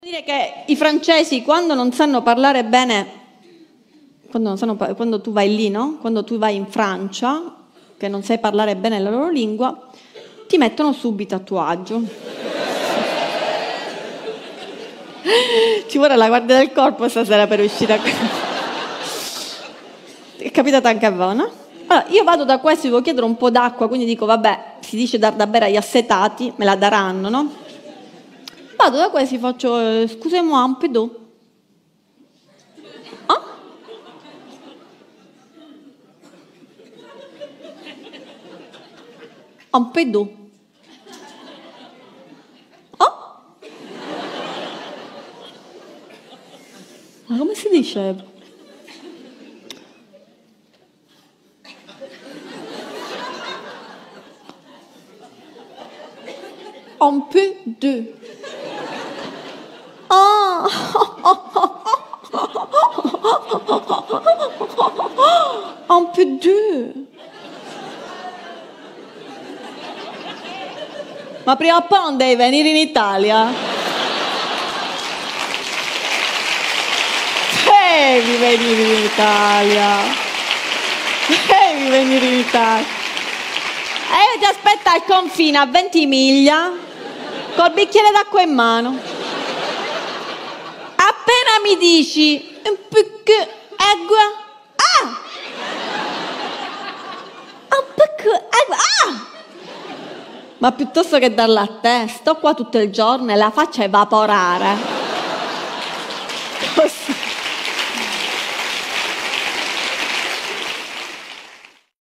Dire che i francesi quando non sanno parlare bene, quando tu vai lì, no? Quando tu vai in Francia, che non sai parlare bene la loro lingua, ti mettono subito a tuo agio. Ci vuole la guardia del corpo stasera per uscire a... È capitato anche a voi, no? Allora, io vado da questo, devo chiedere un po' d'acqua, quindi dico, vabbè, si dice dar da bere agli assetati, me la daranno, no? Vado da questi, faccio, scusez-moi, un peu d'eau. Ah? Un peu d'eau. Ah? Ma come si dice? Un peu d'eau. Ah! Un peu d'eux. Ma prima o poi non devi venire in Italia? Devi venire in Italia. Devi venire in Italia. E io ti aspetto al confine a Ventimiglia col bicchiere d'acqua in mano. Appena mi dici un po' acqua, ah! Un po' acqua, ah! Ma piuttosto che darla a te, sto qua tutto il giorno e la faccio evaporare. Così.